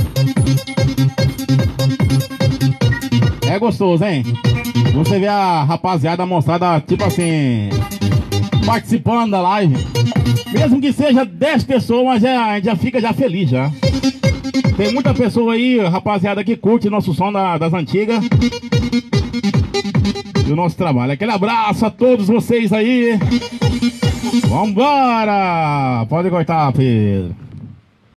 É gostoso, hein? Você vê a rapaziada mostrada, tipo assim, participando da live. Mesmo que seja dez pessoas, mas já, a gente já fica já feliz já. Tem muita pessoa aí, rapaziada, que curte nosso som da, das antigas. E o nosso trabalho. Aquele abraço a todos vocês aí. Vambora! Pode cortar, Pedro.